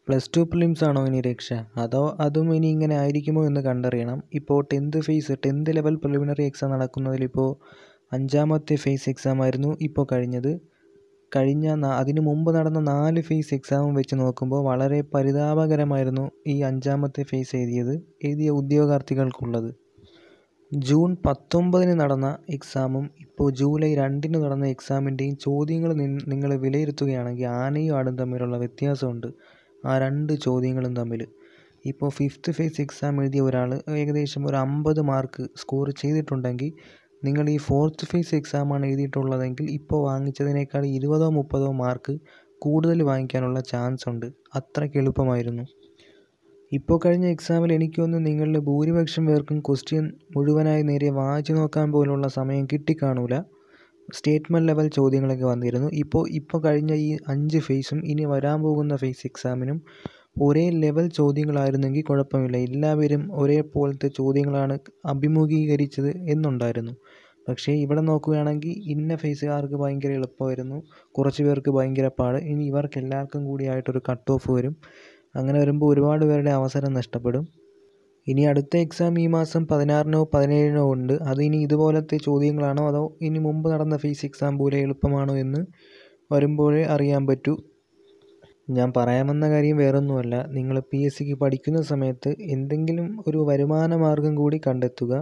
+2 prelims ആണോ ഇനി രക്ഷ? അതോ അതും ഇനി ഇങ്ങനെ ആയിരിക്കുമോ എന്ന് കണ്ടറിയണം. ഇപ്പോൾ 10th ലെവൽ പ്രിലിമിനറി എക്സാം നടക്കുന്നതിലിപ്പോൾ 5ാമത്തെ ഫേസ് എക്സാം ആയിരുന്നു ഇപ്പോൾ കഴിഞ്ഞത്. അതിനു മുമ്പ് നടന്ന 4 ഫേസ് എക്സാമും വെച്ച് നോക്കുമ്പോൾ വളരെ പരിതാപകരമായിരുന്നു ഈ 5ാമത്തെ ഫേസ് എഴുതിയ ഉദ്യോഗാർത്ഥികൾക്കുള്ളത്. ജൂൺ 19 നടന്ന എക്സാമും ഇപ്പോൾ ജൂലൈ 2 നടന്ന എക്സാമിൻ്റെയും ചോദ്യങ്ങൾ നിങ്ങൾ വിലയിരുത്തുകയാണെങ്കിൽ ആനയും ആടും തമ്മിലുള്ള വ്യത്യാസമുണ്ട് ആ 2 ചോദ്യങ്ങളും തമ്മിൽ. ഇപ്പോൾ 5th ഫേസ് എക്സാം എഴുതിയ ഒരാൾ ഏകദേശം ഒരു 50 മാർക്ക് സ്കോർ ചെയ്തിട്ടുണ്ടെങ്കിൽ നിങ്ങൾ ഈ 4th ഫേസ് എക്സാമാണ് എഴുതിയിട്ടുള്ളതെങ്കിൽ ഇപ്പോൾ വാങ്ങിച്ചതിനേക്കാൾ 20-30 മാർക്ക് കൂടുതൽ വാങ്ങിക്കാനുള്ള ചാൻസ് ഉണ്ട്. അത്രയ്ക്ക് എളുപ്പമായിരുന്നു. ഇപ്പോൾ കഴിഞ്ഞ എക്സാമിൽ എനിക്ക് തോന്നുന്നു നിങ്ങളിൽ ഭൂരിപക്ഷം പേർക്കും ക്വസ്റ്റ്യൻ മുഴുവനായി നേരെ വായിച്ചു നോക്കാൻ പോലുള്ള സമയം കിട്ടിക്കാണൂല. സ്റ്റേറ്റ്മെൻറ്റ് ലെവൽ ചോദ്യങ്ങളൊക്കെ വന്നിരുന്നു. ഇപ്പോൾ കഴിഞ്ഞ ഈ 5 ഫേസും ഇനി വരാൻ പോകുന്ന ഫേസ് എക്സാമിനും ഒരേ ലെവൽ ചോദ്യങ്ങളായിരുന്നെങ്കിൽ കുഴപ്പമില്ല. എല്ലാവരും ഒരേപോലത്തെ ചോദ്യങ്ങളാണ് അഭിമുഖീകരിച്ചത് എന്നുണ്ടായിരുന്നു. പക്ഷേ ഇവിടെ നോക്കുകയാണെങ്കിൽ ഇന്ന ഫേസുകാർക്ക് ഭയങ്കര എളുപ്പമായിരുന്നു, കുറച്ച് പേർക്ക് ഭയങ്കര പാട്. ഇനി ഇവർക്ക് എല്ലാവർക്കും കൂടിയായിട്ടൊരു കട്ട് ഓഫ് വരും. അങ്ങനെ വരുമ്പോൾ ഒരുപാട് പേരുടെ അവസരം നഷ്ടപ്പെടും. ഇനി അടുത്ത എക്സാം ഈ മാസം 16-നോ 17-നോ ഉണ്ട്. അതിനി ഇതുപോലത്തെ ചോദ്യങ്ങളാണോ അതോ ഇനി മുമ്പ് നടന്ന ഫേസ് എക്സാം പോലെ എളുപ്പമാണോ എന്ന് വരുമ്പോഴേ അറിയാൻ പറ്റൂ. ഞാൻ പറയാൻ വന്ന കാര്യം വേറൊന്നുമല്ല, നിങ്ങൾ PSCക്ക് പഠിക്കുന്ന സമയത്ത് എന്തെങ്കിലും ഒരു വരുമാന മാർഗം കൂടി കണ്ടെത്തുക.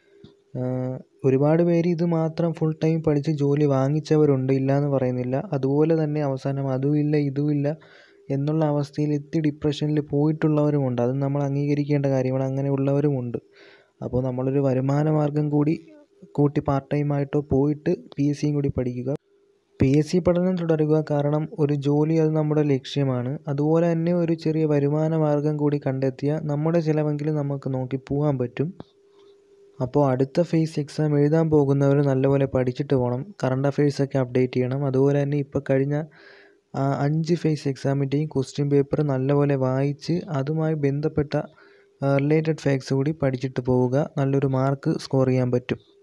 ഒരുപാട് പേര് ഇത് മാത്രം ഫുൾ ടൈം പഠിച്ച് ജോലി വാങ്ങിച്ചവരുണ്ട്, ഇല്ലയെന്ന് പറയുന്നില്ല. അതുപോലെ തന്നെ അവസാനം അതുമില്ല ഇതുമില്ല എന്നുള്ള അവസ്ഥയിൽ എത്തി ഡിപ്രഷനിൽ പോയിട്ടുള്ളവരുമുണ്ട്. അത് നമ്മൾ അംഗീകരിക്കേണ്ട കാര്യമാണ്. അങ്ങനെയുള്ളവരുമുണ്ട്. അപ്പോൾ നമ്മളൊരു വരുമാന മാർഗം കൂടി കൂട്ടി പാർട്ട് ടൈമായിട്ടോ പോയിട്ട് PSCയും കൂടി പഠിക്കുക. PSC പഠനം തുടരുക. കാരണം ഒരു ജോലി അത് നമ്മുടെ ലക്ഷ്യമാണ്. അതുപോലെ തന്നെ ഒരു ചെറിയ വരുമാന മാർഗം കൂടി കണ്ടെത്തിയാൽ നമ്മുടെ ചിലവെങ്കിലും നമുക്ക് നോക്കി പോകാൻ പറ്റും. അപ്പോൾ അടുത്ത ഫേസ് എക്സാം എഴുതാൻ പോകുന്നവർ നല്ലപോലെ പഠിച്ചിട്ട് പോകണം. കറണ്ട് അഫയേഴ്സൊക്കെ അപ്ഡേറ്റ് ചെയ്യണം. അതുപോലെ തന്നെ ഇപ്പോൾ കഴിഞ്ഞ 5 ഫേസ് എക്സാമിൻ്റെയും ക്വസ്റ്റ്യൻ പേപ്പർ നല്ലപോലെ വായിച്ച് അതുമായി ബന്ധപ്പെട്ട റിലേറ്റഡ് ഫാക്ട്സ് കൂടി പഠിച്ചിട്ട് പോവുക. നല്ലൊരു മാർക്ക് സ്കോർ ചെയ്യാൻ പറ്റും.